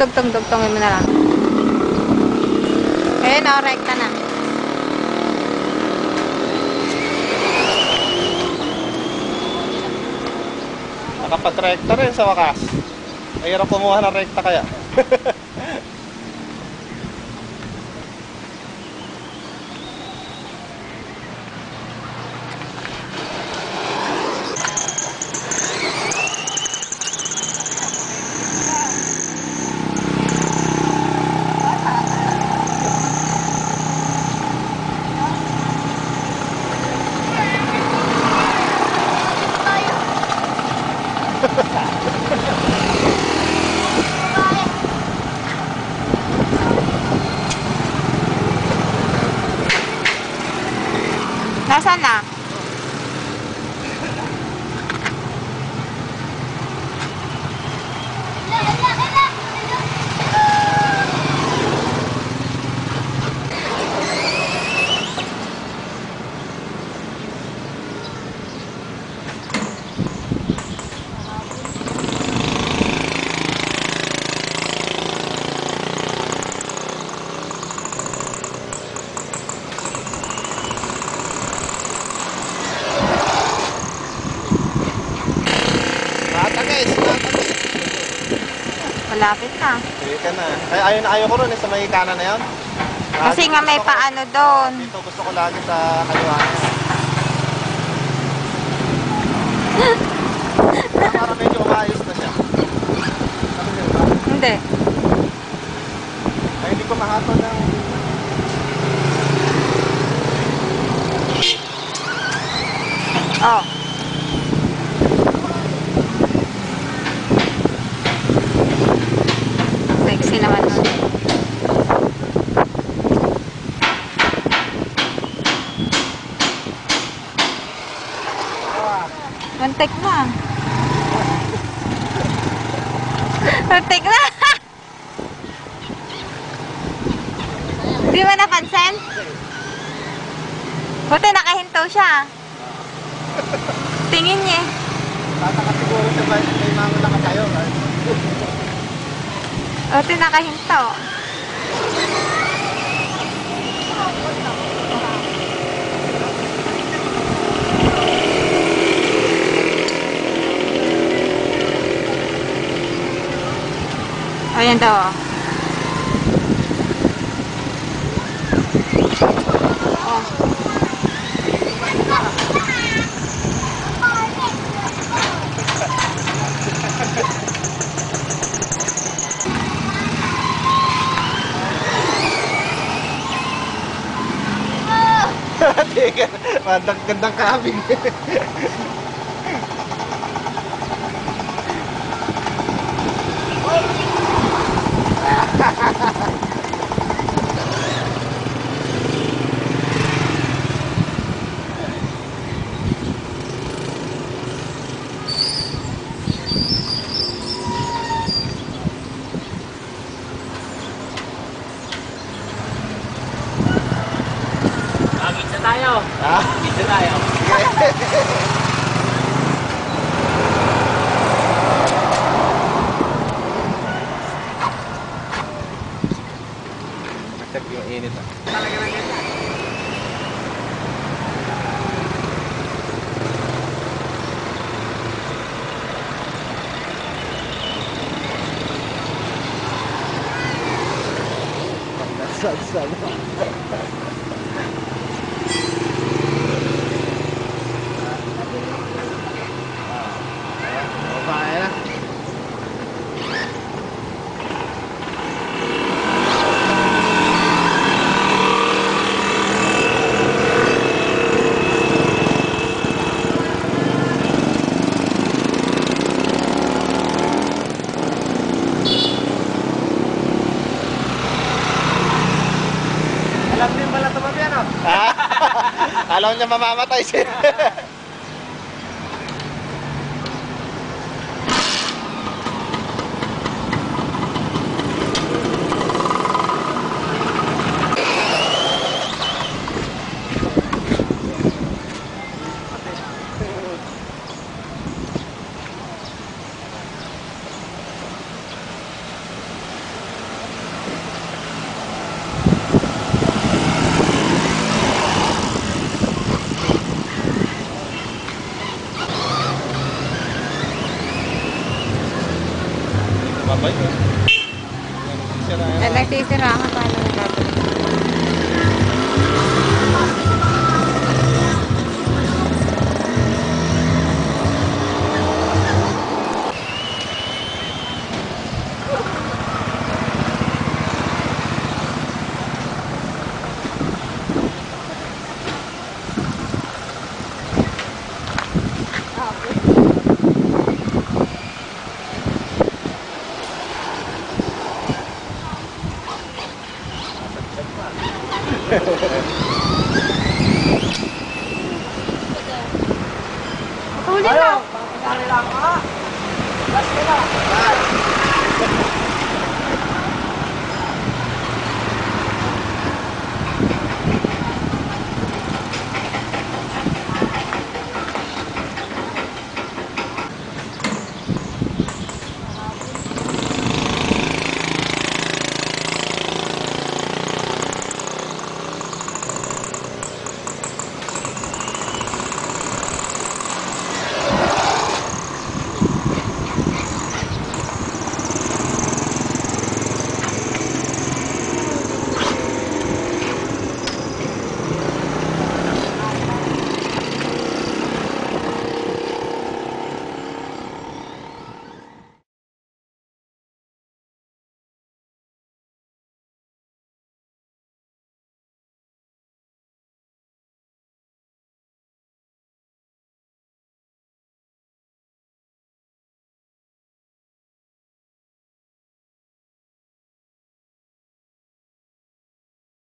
Dugtong-dugtongin mo na lang. Ayun o, rekta na. Nakapag-rekta rin sa wakas. Mahirap kumuha ng rekta kaya. Nasaan na? Malapit na. Sige ka na. Ay, ayaw ko rin sa may kanan na yun. Kasi nga may paano doon. Dito gusto ko lagi sa kaliwa. Para medyo umayos na siya. Hindi. Ay, hindi ko mahatol ng... Oh. Sexy naman nun. Muntik na. Muntik na. Di ba napansin? Buti nakahinto siya. Tingin niya. Tataka siguro siya ba may mga nakatayo. Buti nakahinto. Ayan daw. Oh. Gandang kabing. Tayo. Dito tayo. Check yung init. Talaga na ganyan. Sad. Alam din pala tumabi ano? Alam niya mamamatay siya. nga paano nagkatuloy. Huli na! Pagkakari lang ka. Last ka na.